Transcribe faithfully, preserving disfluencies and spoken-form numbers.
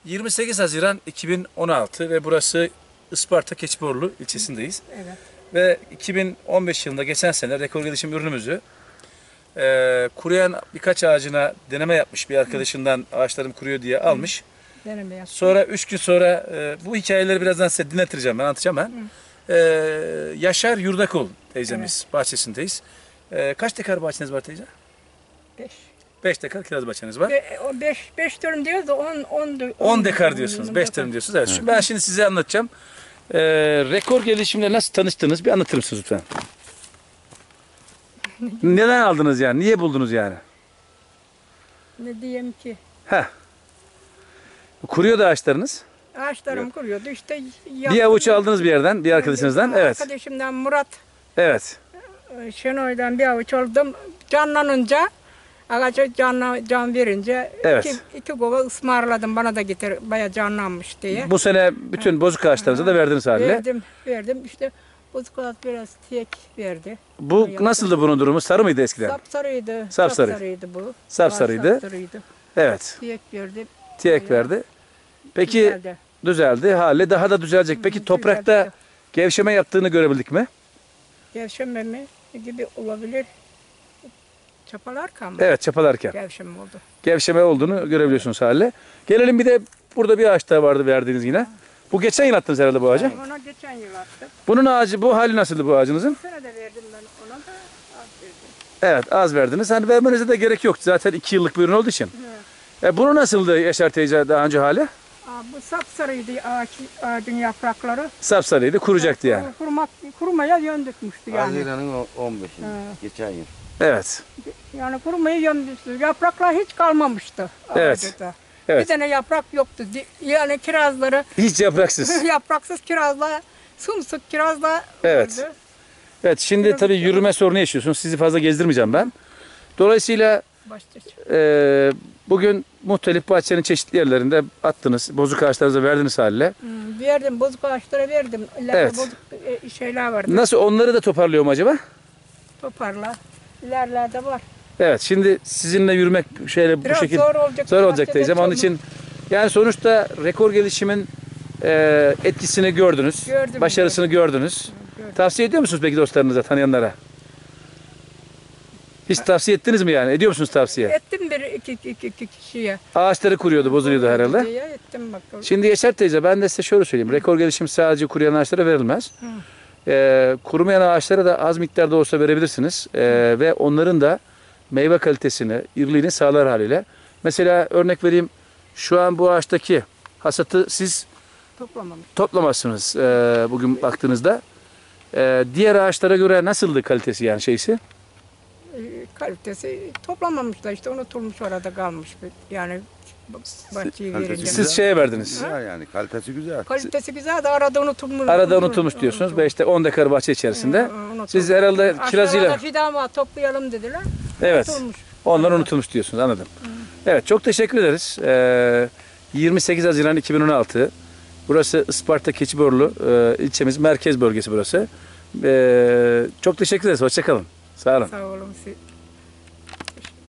yirmi sekiz Haziran iki bin on altı ve burası Isparta Keçiborlu ilçesindeyiz. Evet. Ve iki bin on beş yılında geçen sene rekor gelişim ürünümüzü e, kuruyan birkaç ağacına deneme yapmış bir arkadaşından ağaçlarım kuruyor diye almış. Deneme yaptım. Sonra üç gün sonra e, bu hikayeleri birazdan size dinletireceğim, ben anlatacağım ben. E, Yaşar Yurdakul teyzemiz Evet. bahçesindeyiz. E, kaç dekar bahçeniz var teyze? Beş. beş dekar kiraz bahçeniz var. Be, o beş, beş dönüm diyoruz da on, on, on dekar diyorsunuz, beş dönüm diyorsunuz. Evet. Şimdi ben şimdi size anlatacağım. E, rekor gelişimle nasıl tanıştınız bir anlatır mısınız lütfen? Neden aldınız yani? Niye buldunuz yani? Ne diyeyim ki? Heh. Kuruyordu ağaçlarınız. Ağaçlarım kuruyordu işte. Bir avuç aldınız bir yerden, bir arkadaşınızdan. Evet. Arkadaşımdan Murat Evet. Şenoy'dan bir avuç aldım. Canlanınca, ağaca canla, can verince Evet. iki, iki kova ısmarladım bana da getir, baya canlanmış diye. Bu sene bütün bozuk ağaçlarınıza da verdiniz haliyle. Verdim, verdim. İşte bozuk ağaç biraz tek verdi. Bu nasıldı bunun durumu? Sarı mıydı eskiden? Sapsarıydı. Sapsarı. Sapsarıydı bu. Sapsarıydı. Sapsarıydı. Evet. Tek verdi. Tiyek verdi. Peki Güzeldi. düzeldi. Hali daha da düzelecek. Peki Hı, toprakta düzeldi. gevşeme yaptığını görebildik mi? Gevşeme mi gibi olabilir. Çapalarken mı? Evet, çapalarken. Gevşeme oldu. Gevşeme olduğunu görebiliyorsunuz haliyle. Gelelim bir de burada bir ağaç daha vardı verdiğiniz yine. Bu geçen yıl attınız herhalde bu ağacı. Ona geçen yıl attık. Bunun ağacı, bu hali nasıldı bu ağacınızın? Bu sene de verdim ben ona da az verdim. Evet, az verdiniz. Hani vermenize de gerek yoktu. Zaten iki yıllık bir ürün olduğu için. E, bunu nasıldı Yaşar teyze daha önce hali? Aa, bu sapsarıydı ağaç, ağacın yaprakları. Sapsarıydı, kuruyacaktı yani. Kurumak, kurumaya yön dökmüştü yani. Haziran'ın on beşinde, Ha. geçen yıl. Evet. Yani kurumaya yön dökmüştü. Yapraklar hiç kalmamıştı. Evet. ağaçta. Evet. Bir tane yaprak yoktu. Di- Yani kirazları, Hiç yapraksız. yapraksız kirazla, sımsık kirazla Evet. vardı. Evet, şimdi Biraz tabii daha- yürüme sorunu yaşıyorsunuz. Sizi fazla gezdirmeyeceğim ben. Dolayısıyla Başta. e, bugün muhtelif bahçenin çeşitli yerlerinde attınız. Bozuk ağaçlarınıza verdiniz haliyle. Hmm, verdim, bozuk ağaçlara verdim. İleride Evet. bozuk e, şeyler vardı. Nasıl, onları da toparlıyor mu acaba? Toparla. İlerlerde var. Evet, şimdi sizinle yürümek şöyle bu Biraz şekilde zor olacak. zor olacak Bahçede teyzem. Onun çok- için yani sonuçta rekor gelişimin e, etkisini gördünüz. Gördüm, Başarısını gördünüz. gördüm. Tavsiye ediyor musunuz peki dostlarınıza, tanıyanlara? Hiç tavsiye ettiniz mi yani? Ediyor musunuz tavsiye? Ettim bir iki, iki, iki, iki kişiye. Ağaçları kuruyordu, bozuluyordu herhalde. Diye ettim bakalım. Şimdi Yaşar teyze, ben de size şöyle söyleyeyim. Rekor gelişim sadece kuruyan ağaçlara verilmez. Ee, kurumayan ağaçlara da az miktarda olsa verebilirsiniz. Ee, ve onların da meyve kalitesini, iriliğini sağlar haliyle. Mesela örnek vereyim. Şu an bu ağaçtaki hasatı siz Toplamamış. toplamazsınız ee, bugün baktığınızda. Ee, diğer ağaçlara göre nasıldı kalitesi yani şeysi? E, kalitesi toplamamışlar işte unutulmuş orada kalmış. bir- Yani bahçeyi Kalitesi verince. Siz şeye verdiniz. Güzel yani, kalitesi güzel. Kalitesi güzel de arada unutulmuş. Arada unutulmuş diyorsunuz. Ve işte on dekar bahçe içerisinde. Hı, unutulmuş. Siz herhalde kirazıyla... Aşağıda fidan var toplayalım dediler. Evet. Unutulmuş. Onlar unutulmuş diyorsunuz, anladım. Evet, çok teşekkür ederiz. Ee, yirmi sekiz Haziran iki bin on altı. Burası Isparta Keçiborlu e, ilçemiz, merkez bölgesi burası. Ee, çok teşekkür ederiz, hoşça kalın. Sağ olun. Sağ olun siz.